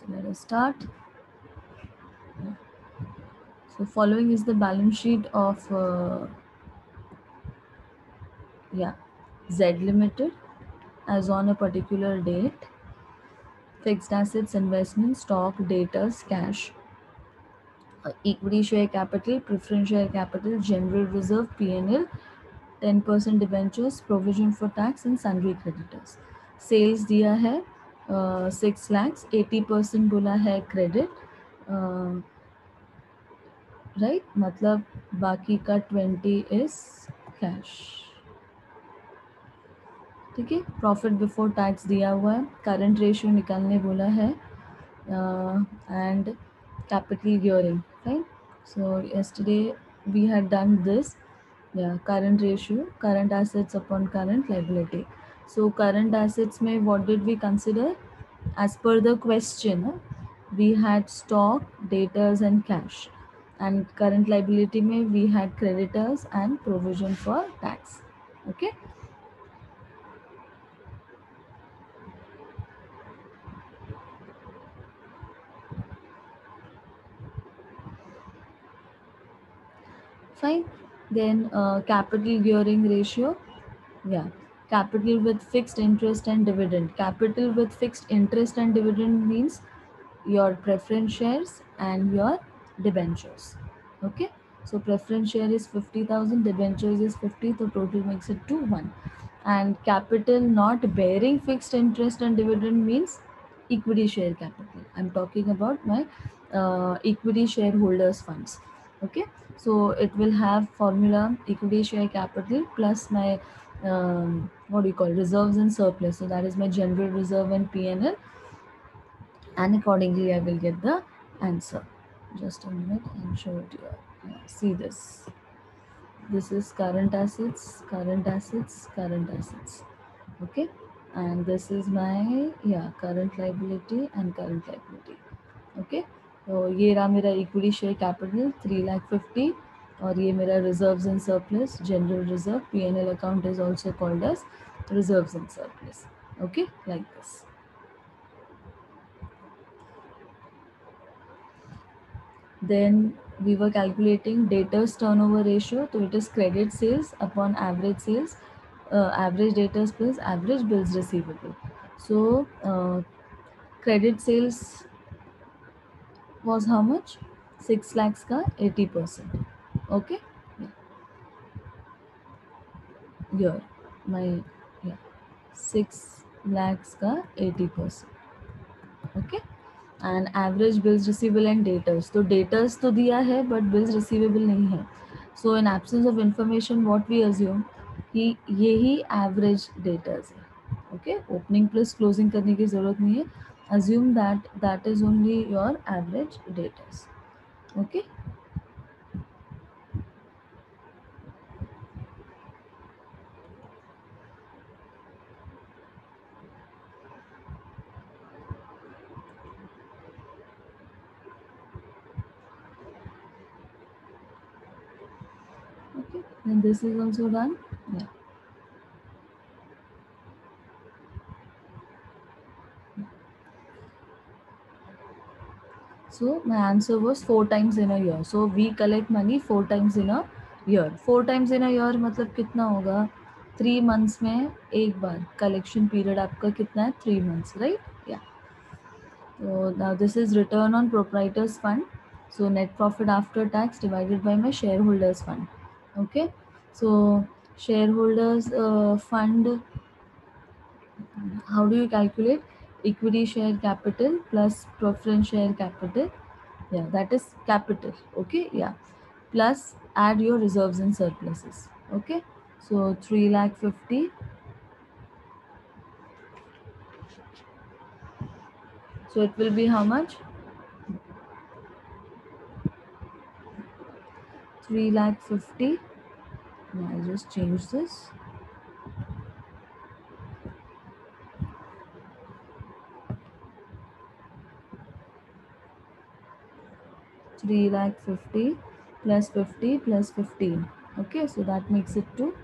So let us start. So following is the balance sheet of Z Limited as on a particular date. Fixed assets, investments, stock, debtors, cash, equity share capital, preference share capital, general reserve, P&L, 10% debentures, provision for tax and sundry creditors. Sales दिया है 6 lakhs, 80% बोला है credit, right, मतलब बाकी का 20 is cash. ठीक है. Profit before tax दिया हुआ है, करंट रेशियो निकालने बोला है, and capital gearing, right? So yesterday we had done this. Yeah, current ratio, current assets upon current liability. So current assets में what did we consider? As per the question, we had stock, debtors and cash. And current liability में we had creditors and provision for tax. Okay. Fine. Then capital gearing ratio. Yeah. Capital with fixed interest and dividend. Capital with fixed interest and dividend means your preference shares and your debentures. Okay. So preference share is 50,000, debentures is 50, so total makes it 2-1. And capital not bearing fixed interest and dividend means equity share capital. I'm talking about my equity shareholders funds. Okay. So it will have formula equity share capital plus my what do you call reserves and surplus. So that is my general reserve and P&L, and accordingly I will get the answer. Just a minute and show it here. Yeah, see this. This is current assets, current assets, current assets. Okay, and this is my current liability and current liability. Okay, तो ये रहा मेरा equity share capital 3,50,000 और ये मेरा reserves and surplus general reserve P&L account is also called as reserves and surplus. Okay, like this. Then we were calculating debtors turnover ratio, so it is credit sales upon average sales, average debtors plus average bills receivable. So credit sales was how much? 6 lakhs ka 80%. Okay. Here my 6 lakhs ka 80%. Okay. And average bills receivable and debtors, तो debtors तो दिया है but bills receivable नहीं है. So in absence of information what we assume कि ये ही average debtors है. ओके, ओपनिंग प्लस क्लोजिंग करने की ज़रूरत नहीं है. Assume that that is only your average debtors. Okay. Okay, then this is also done. Yeah. So my answer was 4 times in a year. So we collect money 4 times in a year. 4 times in a year मतलब कितना होगा? 3 months में एक बार. Collection period आपका कितना है? 3 months, right? Yeah. So now this is return on proprietors fund. So net profit after tax divided by my shareholders fund. Okay. So shareholders fund, how do you calculate? Equity share capital plus preference share capital. Yeah, that is capital. Okay. Yeah, plus add your reserves and surpluses. Okay, so 3,50,000. So it will be how much? 3,50,000. Now I'll just change this. 3,50,000 plus 50 plus 15. Okay, so that makes it to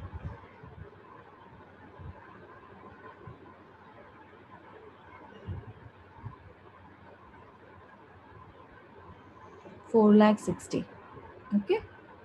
4,60,000. Okay.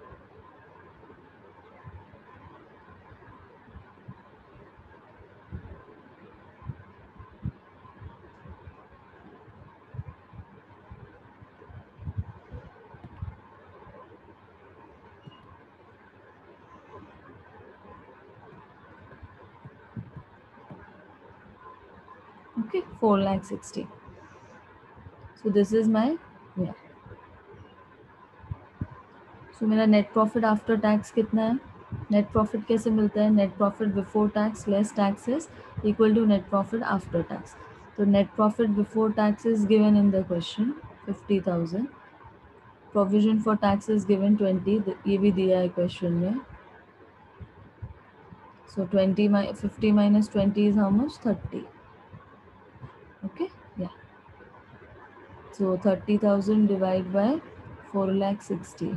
Okay, 4,60,000. So this is my, yeah. So मेरा net profit after tax कितना है? Net profit कैसे मिलता है? Net profit before tax less taxes equal to net profit after tax. तो net profit before tax is given in the question 50,000. Provision for tax is given 20. ये भी दिया है क्वेश्चन में. So 50 minus 20 is how much? 30. Okay, yeah. So 30,000 divided by 4,60,000.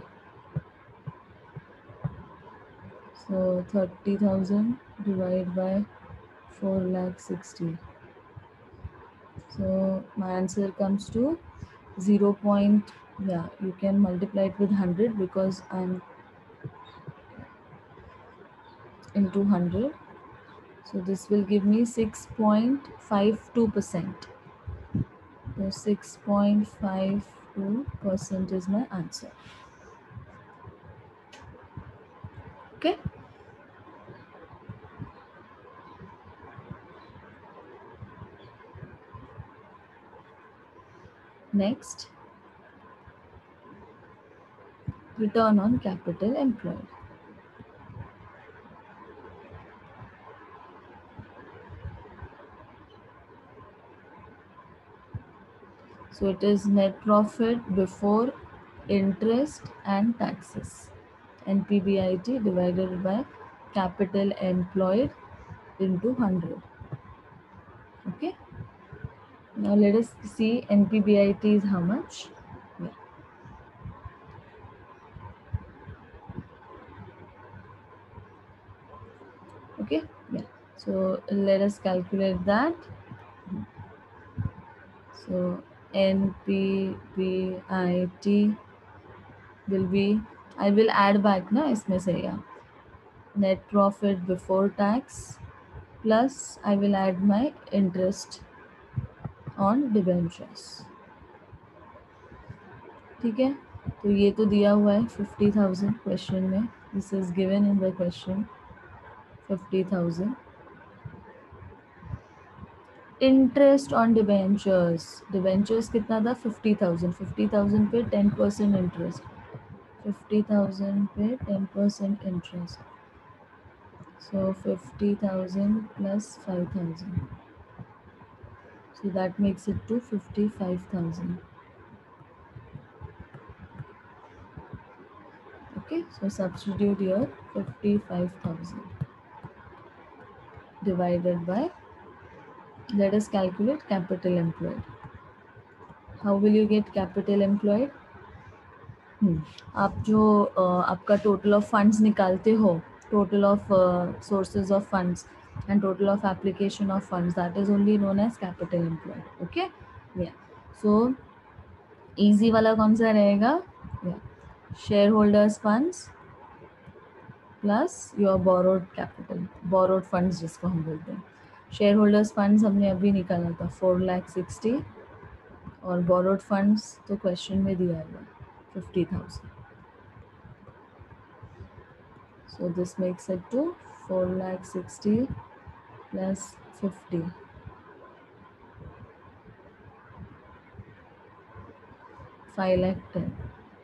So 30,000 divided by 4,60,000. So my answer comes to 0. Yeah, you can multiply it with 100 because I'm into 100. So this will give me 6.52%. So 6.52% is my answer. Okay. Next, return on capital employed. So it is net profit before interest and taxes, NPBIT divided by capital employed into 100. Okay. Now let us see NPBIT is how much. Yeah. Okay. Yeah. So let us calculate that. So NPBIT will be, I will add back na इसमें से या net profit before tax plus I will add my interest on debentures. ठीक है. तो ये तो दिया हुआ है 50,000 क्वेश्चन में. This is given in the question 50,000. Interest on debentures. Debentures कितना था? 50,000. 50,000 पे 10% इंटरेस्ट. 50,000 पे 10% interest. So 50,000 plus 5,000. So that makes it to 55,000. Okay, so substitute here 55,000 divided by, let us calculate capital employed. How will you get capital employed? आप जो आपका total of funds निकालते हो, total of sources of funds and total of application of funds, that is only known as capital employed. Okay, yeah. So easy वाला कौन सा रहेगा? Yeah, shareholders funds plus your borrowed capital, borrowed funds जिसको हम बोलते हैं. Share holders funds हमने अभी निकाला था 4,60,000 और बोरोड फंड्स तो क्वेश्चन में दिया हुआ 50,000. So this makes it to 4,60,000 plus 50, 5,10,000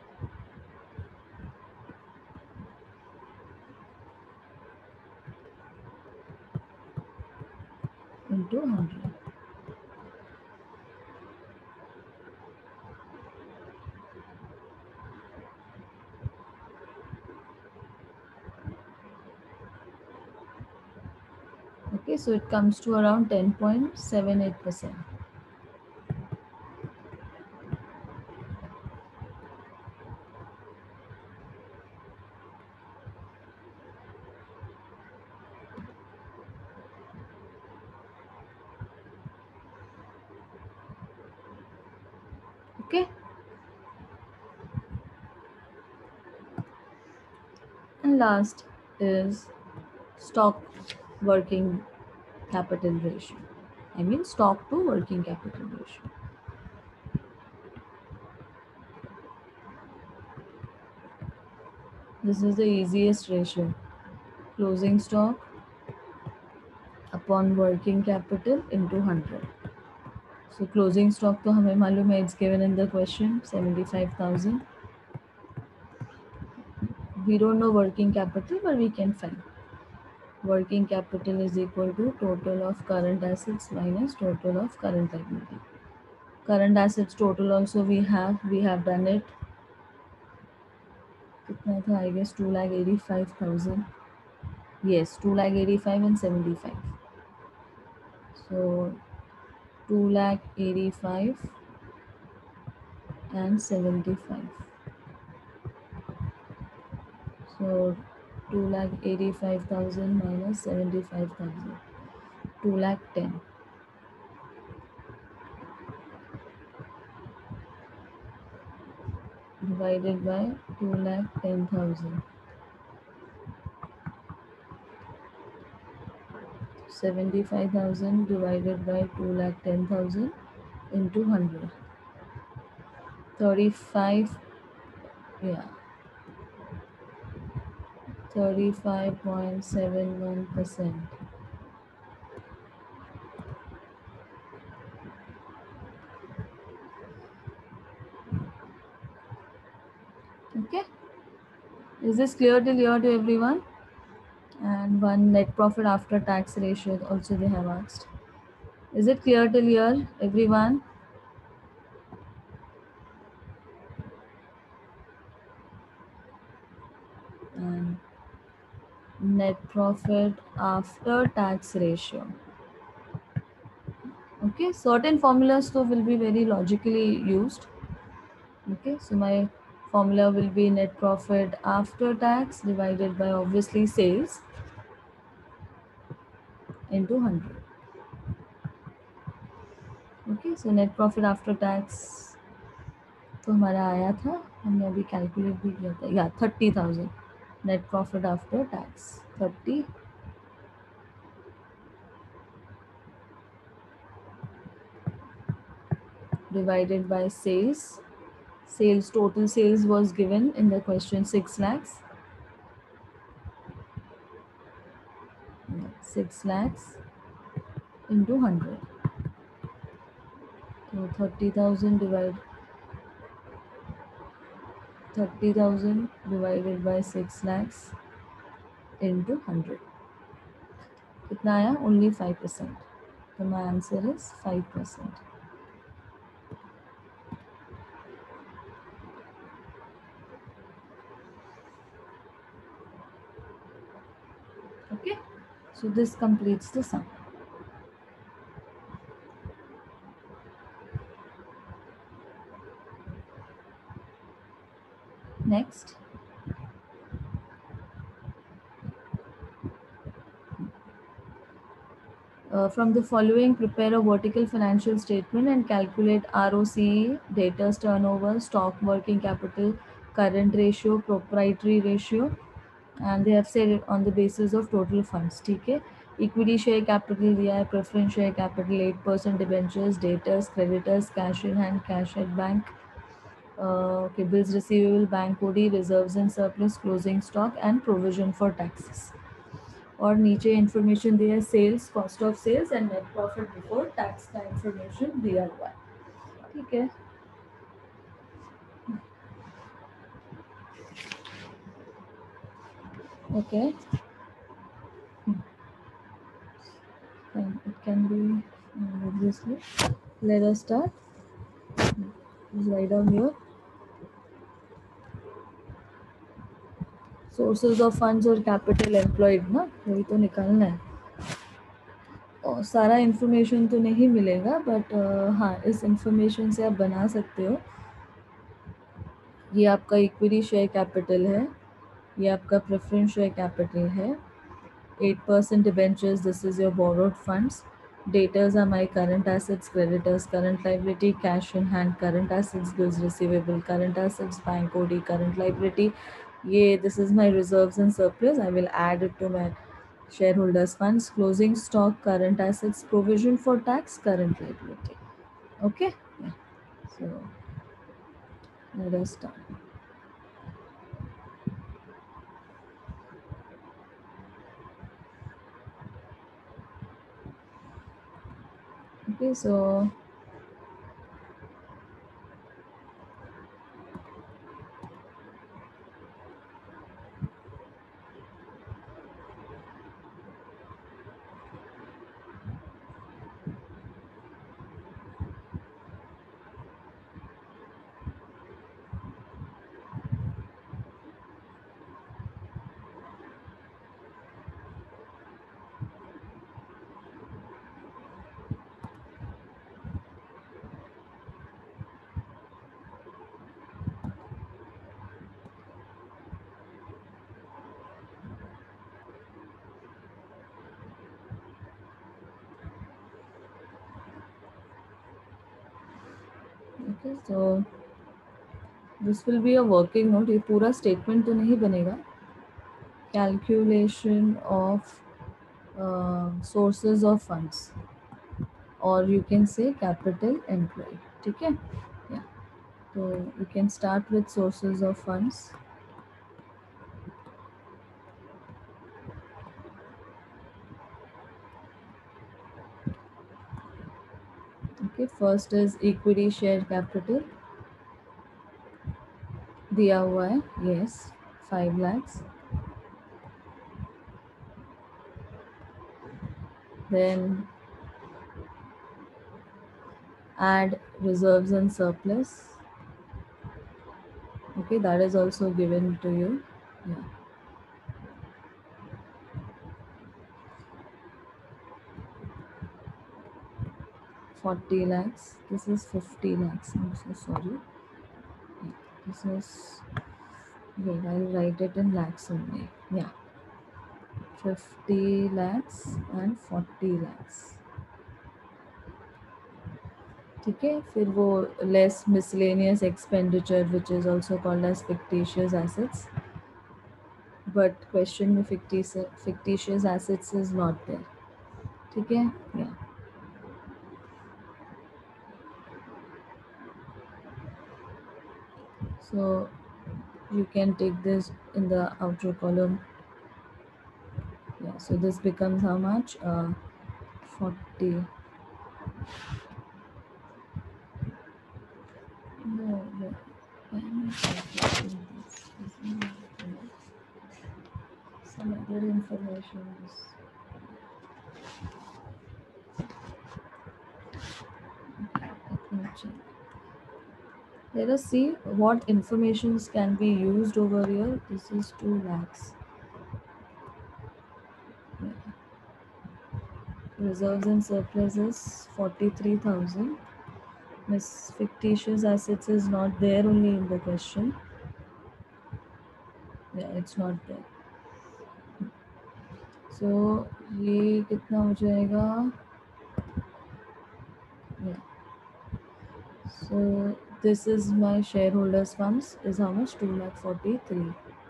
into 100. Okay, so it comes to around 10.78%. Okay. And last is stock working capital ratio. I mean stock to working capital ratio. This is the easiest ratio. Closing stock upon working capital into 100. So closing stock तो हमें मालूम है, it's given in the question 75,000. We don't know working capital, but we can find. Working capital is equal to total of current assets minus total of current liability. Current assets total also we have done it. कितना था? I guess 2,85,000. Yes, 2,85,000 and 75. So 2,85,000 and 75. So 2,85,000 minus 75,000. 2,10,000. Divided by 2,10,000. 75,000 divided by 2,10,000 into 100. 35, yeah, 35.71%. Okay, is this clear till here to everyone? And one net profit after tax ratio also they have asked. Is it clear till here, everyone? And net profit after tax ratio. Okay, certain formulas though will be very logically used. Okay, so my formula will be net profit after tax divided by obviously sales into 100. Okay, so net profit after tax तो हमारा आया था, हमने अभी calculate भी किया था, या 30,000 net profit after tax. 30 divided by sales. Sales, total sales was given in the question 6 lakhs. 6 lakhs into 100. So 30,000 divided by 6 lakhs into 100. कितना आया? Only 5%. So my answer is 5%. Okay, so this completes the sum. Next, from the following, prepare a vertical financial statement and calculate ROCE, debtors turnover, stock working capital, current ratio, proprietary ratio, and they have said it on the basis of total funds. ठीक है, equity share capital दिया है, preference share capital 8%, debentures, debtors, creditors, cash in hand, cash at bank, okay, bills receivable, bank OD, reserves and surplus, closing stock and provision for taxes. और नीचे information दिया है sales, cost of sales and net profit before tax का information दिया हुआ है. ठीक है, okay, it can be obviously. Let us start. Just write down here. Sources of funds और कैपिटल एम्प्लॉयड ना, वही तो निकालना है. और सारा इन्फॉर्मेशन तो नहीं मिलेगा, बट हाँ, इस इंफॉर्मेशन से आप बना सकते हो. ये आपका इक्विटी शेयर कैपिटल है, ये आपका प्रेफरेंस शेयर कैपिटल है, 8% debentures, this is your borrowed funds. Debtors are my current assets, creditors, current liability, cash in hand, current assets, bills receivable, current assets, bank OD, current liability, Yeah, this is my reserves and surplus. I will add it to my shareholders funds, closing stock, current assets, provision for tax, current liability. Okay, yeah. So let us start. Okay, so okay, so this will be a working note. ये पूरा statement तो नहीं बनेगा. Calculation of sources of funds, or you can say capital employed. ठीक है? Yeah. So you can start with sources of funds. Okay, first is equity share capital. दिया हुआ है, yes, 5 lakhs. Then add reserves and surplus. Okay, that is also given to you. Yeah. 40 lakhs. This is 50 lakhs. I'm so sorry. Yeah, this is, wait, I'll write it in lakhs only. Yeah. 50 lakhs and 40 lakhs. ठीक है, फिर वो less miscellaneous expenditure which is also called as fictitious assets, but question में fictitious assets is not there. ठीक है, yeah. So you can take this in the outer column. Yeah, so this becomes how much? 40. No, no. Why am I calculating this? Isn't that correct? Some other information is. Let me check. Let us see what informations can be used over here. This is 2 lakhs. Yeah. Reserves and surpluses 43,000. Miss fictitious assets is not there only in the question. Yeah, it's not there. So ये कितना हो जाएगा? Yeah. So this is my shareholders funds is how much? 2,43,000.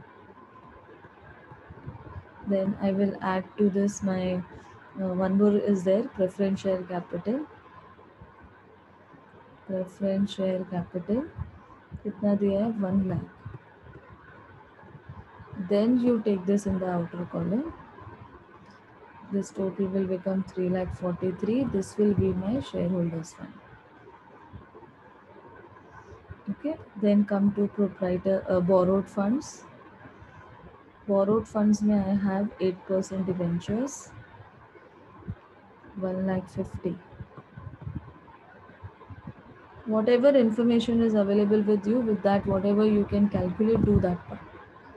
Then I will add to this my one more is there, preference share capital. Preference share capital कितना दिया है? 1 lakh. Then you take this in the outer column. This total will become 3,43,000. This will be my shareholders fund. Okay. Then come to proprietor borrowed funds. Borrowed funds may I have 8% debentures, 1,50,000. Whatever information is available with you, with that, whatever you can calculate, do that part.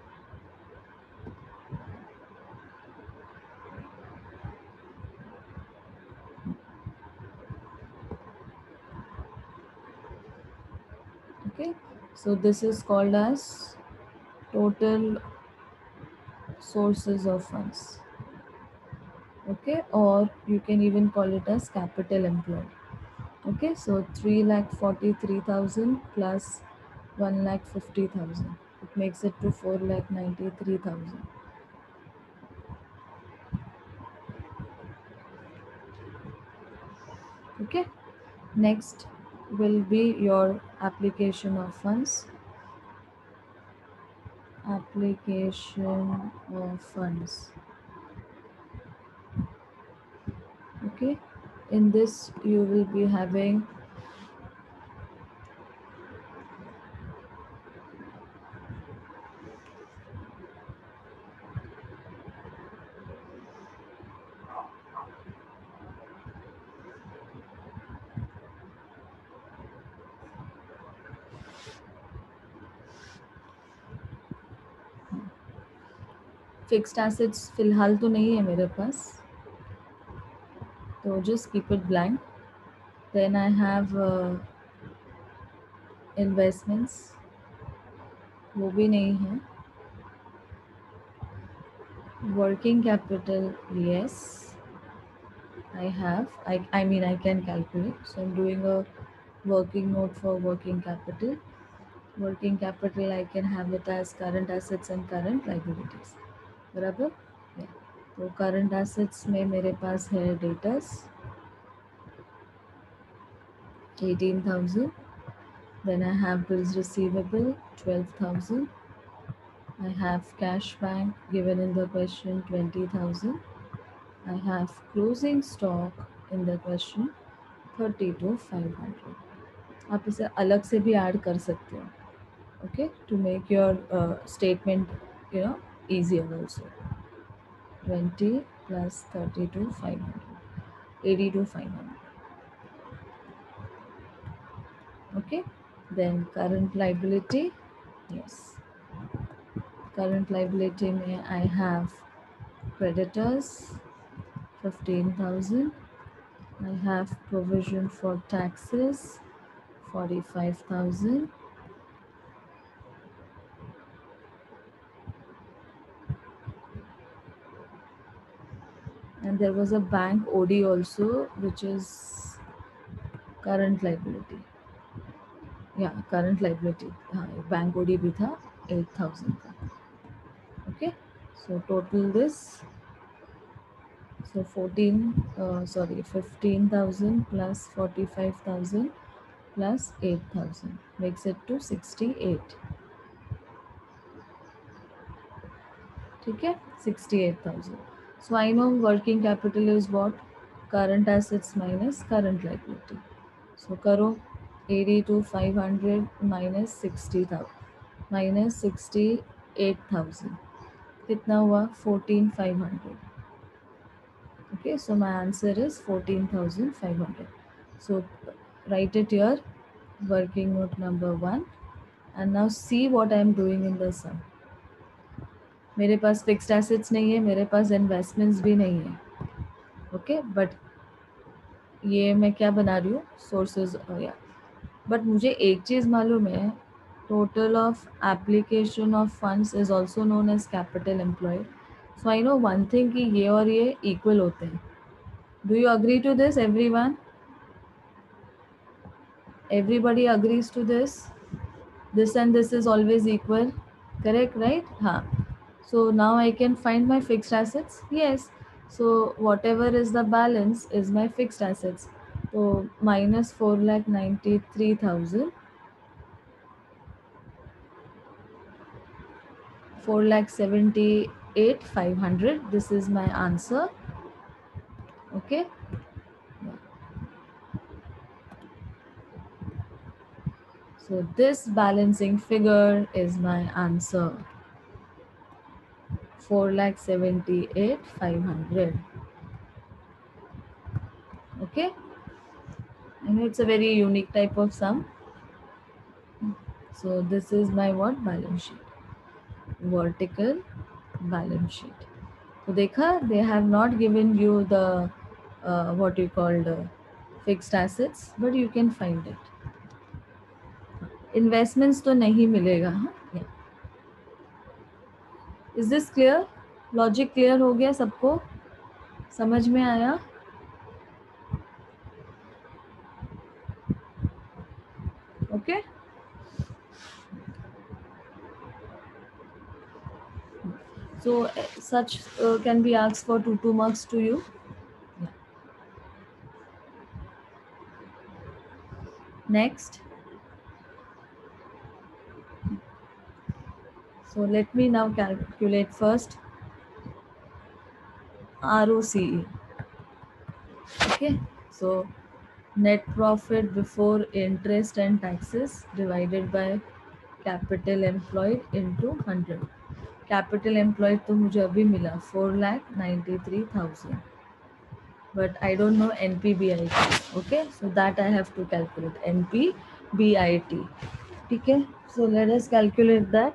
Okay. So this is called as total sources of funds. Okay, or you can even call it as capital employed. Okay, so 3,43,000 plus 1,50,000. makes it to 4,93,000. Okay, next will be your application of funds. Application of funds. Okay, in this you will be having fixed assets फिलहाल तो नहीं है मेरे पास, तो just keep it blank. Then I have investments, वो भी नहीं है. Working capital, yes, I have. I mean, I can calculate. So I'm doing a working note for working capital. Working capital, I can have it as current assets and current liabilities. बराबर? Yeah. तो current assets में मेरे पास है debtors 18,000. Then I have bills receivable 12,000. I have cash bank given in the question 20,000. I have closing stock in the question 30 to 500. आप इसे अलग से भी ऐड कर सकते हो, okay, to make your statement, you know, easier also. 20 plus 30 to 500, 80 to 500. Okay, then current liability, yes, current liability में I have creditors 15,000. I have provision for taxes 45,000. And there was a bank OD also, which is current liability. Yeah, current liability. हाँ, bank OD भी था 8,000 का. Okay, so total this. So 15,000 plus 45,000 plus 8,000 makes it to 68. ठीक है, 68,000. So I know working capital is what? Current assets minus current liability. So करो 80 to 500 minus 60,000 minus 68,000. कितना हुआ? 14,500. Okay, so my answer is 14,500. So write it here, working note number 1. And now see what I am doing in the sum. मेरे पास fixed assets नहीं है, मेरे पास investments भी नहीं है. ओके, बट ये मैं क्या बना रही हूँ, सोर्सेज या. बट मुझे एक चीज़ मालूम है, total of application of funds is also known as capital employed. So I know one thing कि ये और ये इक्वल होते हैं. Do you agree to this everyone? Everybody agrees to this? This and this is always equal, correct, right? Huh. So now I can find my fixed assets. Yes, so whatever is the balance is my fixed assets. So minus 4,93,000, 4,78,500. This is my answer. Okay, so this balancing figure is my answer. 4,78,500. Okay, I know it's a very unique type of sum. So this is my what? Balance sheet. Vertical balance sheet. So देखा, they have not given you the what you called fixed assets, but you can find it. Investments तो नहीं मिलेगा. हाँ, yeah. Is this clear? Logic clear हो गया सबको? समझ में आया? Okay. So such can be asked for 2 marks to you. Yeah. Next. So let me now calculate first ROCE. Okay. So net profit before interest and taxes divided by capital employed into 100. Capital employed तो मुझे अभी मिला 4,93,000. But I don't know NPBIT. Okay, so that I have to calculate NPBIT. Okay, so let us calculate that.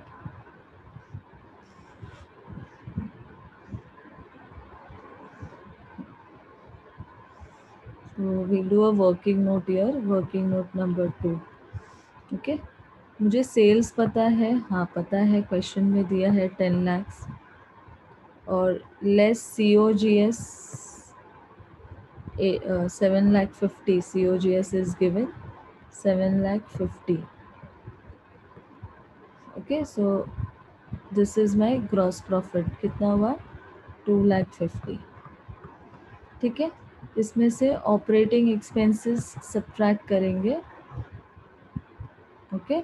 So we'll do a working note here, working note number 2. Okay, मुझे sales पता है, हाँ पता है, question में दिया है 10 lakhs और less COGS 7,50,000. COGS is given 7,50,000. Okay, so this is my gross profit. कितना हुआ 2,50,000. ठीक है, इसमें से ऑपरेटिंग एक्सपेंसेस सब्ट्रैक्ट करेंगे. Okay,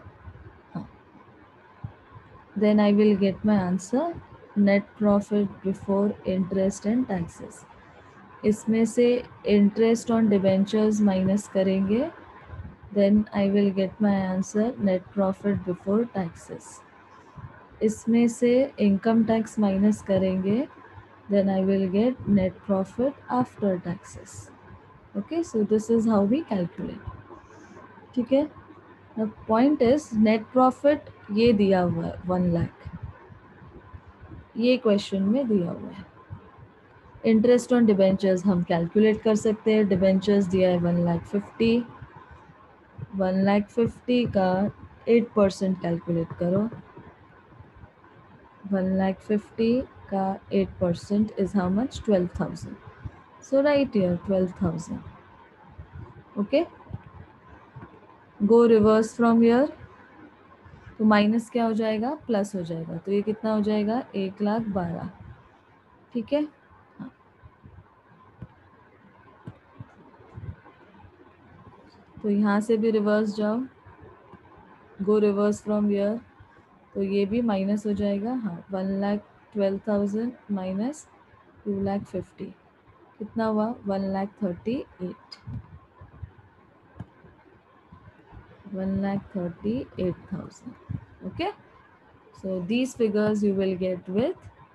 then I will get my answer net profit before interest and taxes. इसमें से इंटरेस्ट ऑन डिबेंचर्स माइनस करेंगे, then I will get my answer net profit before taxes. इसमें से इनकम टैक्स माइनस करेंगे, then I will get net profit after taxes. Okay, so this is how we calculate. ठीक है, the point is net profit ये दिया हुआ है 1 लाख, ये क्वेश्चन में दिया हुआ है. इंटरेस्ट ऑन डिबेंचर्स हम कैलकुलेट कर सकते हैं. डिबेंचर्स दिया है 1,50,000. 1,50,000 का 8% कैलकुलेट करो. 1,50,000 का 8% is how much? 12,000. So right here 12,000. Okay, go reverse from here. तो माइनस क्या हो जाएगा, प्लस हो जाएगा. तो ये कितना हो जाएगा 1,12,000. ठीक है, हाँ. तो यहाँ से भी रिवर्स जाओ, गो रिवर्स फ्रॉम हियर. तो ये भी माइनस हो जाएगा. हाँ, 1,12,000 माइनस 2,50,000 कितना हुआ 1,38,000. 1,38,000. Okay, so these figures you will get with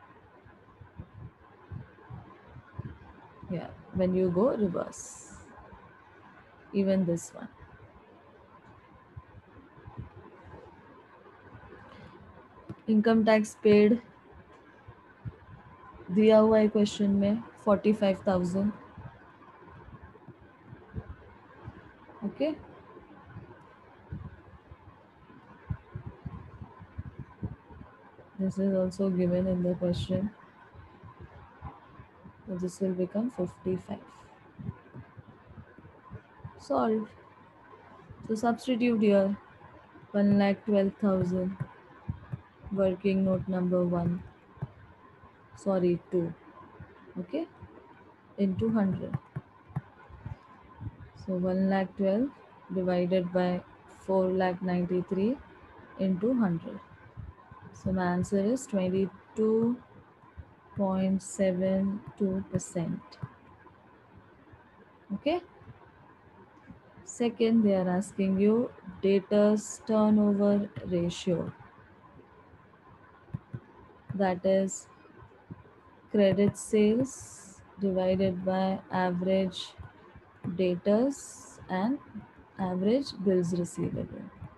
when you go reverse. Even this one. Income tax paid दिया हुआ है क्वेश्चन में 45,000. Okay, this is also given in the question. So this will become 55. Solved. So substitute here 1,12,000. Working note number 1. Sorry, 2. Okay, into 100. So 1,12,000 divided by 4,93,000 into 100. So my answer is 22.72%. Okay. Second, they are asking you debtors turnover ratio. That is credit sales divided by average debtors and average bills receivable.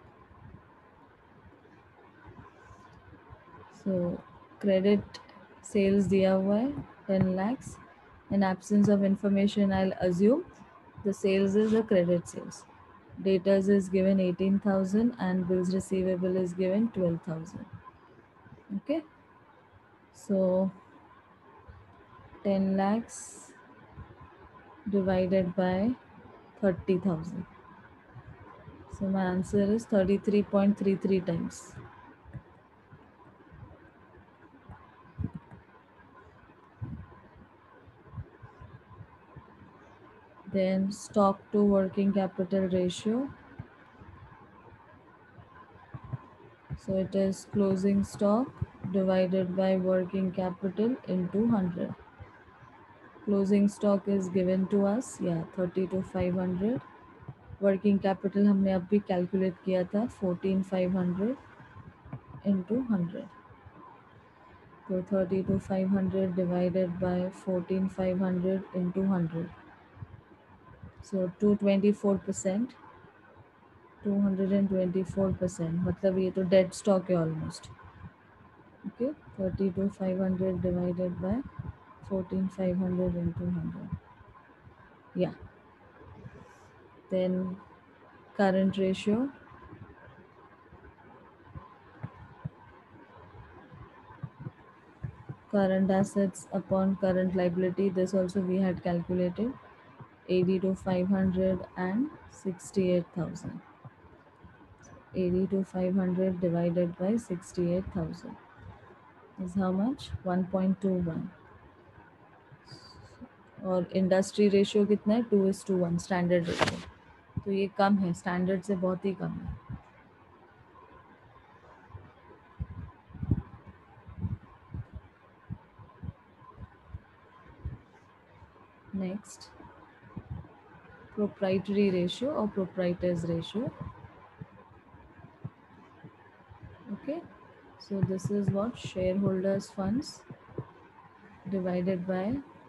So credit sales दिया हुआ है 10 lakhs. In absence of information, I'll assume the sales is a credit sales. Debtors is given 18,000 and bills receivable is given 12,000. Okay, so 10 lakhs divided by 30,000. So my answer is 33.33 times. Then stock to working capital ratio. So it is closing stock divided by working capital into 100. Closing stock is given to us, yeah, 30 to 500. Working capital हमने अब भी calculate किया था 14,500 into 100. तो 30 to 500 divided by 14,500 into 100. So 224%. 224%, मतलब ये तो dead stock है almost. Okay, 30 to 500 divided by 14,500 into 100. या then current ratio. Current assets upon current liability, this also we had calculated. 80 to 500 and 68,000. 80 to 500 divided by 68,000 is how much? 1.21. और industry ratio कितना है? 2:1 standard ratio. तो ये कम है, standard से बहुत ही कम है. नेक्स्ट, प्रोप्राइटरी रेशियो और proprietors ratio. Okay, so this is what shareholders funds divided by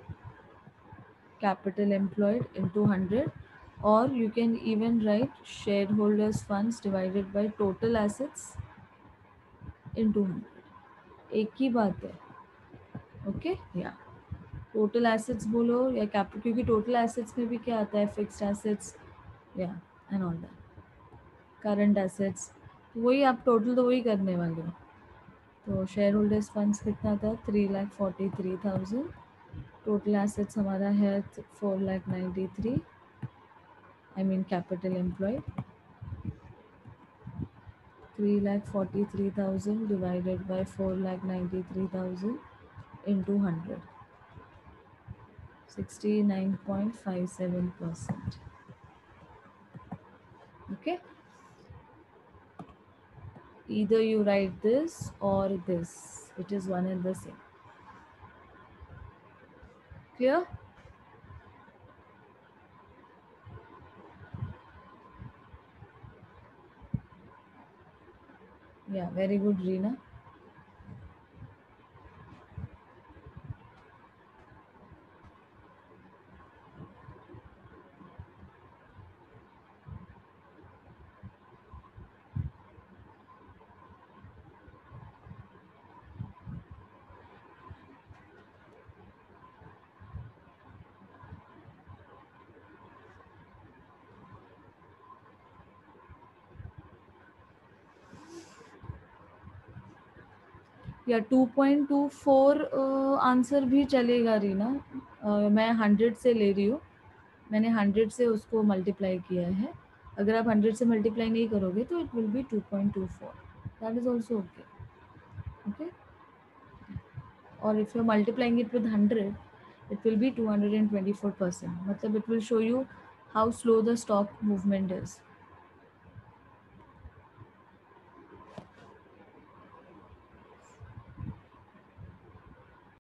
capital employed into 100, or you can even write shareholders funds divided by total assets into 100. एक ही बात है. ओके, या टोटल एसेट्स बोलो या capital, क्योंकि total assets में भी क्या आता है? फिक्स्ड एसेट्स, या and all that. Current assets, वही आप टोटल तो वही करने वाले हो. तो शेयर होल्डर्स फंड्स कितना था? 3,43,000. टोटल एसेट्स हमारा है 4,93,000. I mean capital employed. 3,43,000 divided by 4,93,000 into 100. 69.57%. Okay. Either you write this or this. It is one and the same. Clear? Yeah, very good, Reena. या 2.24 आंसर भी चलेगा रीना. मैं 100 से ले रही हूँ. मैंने 100 से उसको मल्टीप्लाई किया है. अगर आप 100 से मल्टीप्लाई नहीं करोगे तो it will be 2.24. That is also okay. Okay, और if you are multiplying it with 100, it will be 224%. मतलब it will show you how slow the stock movement is.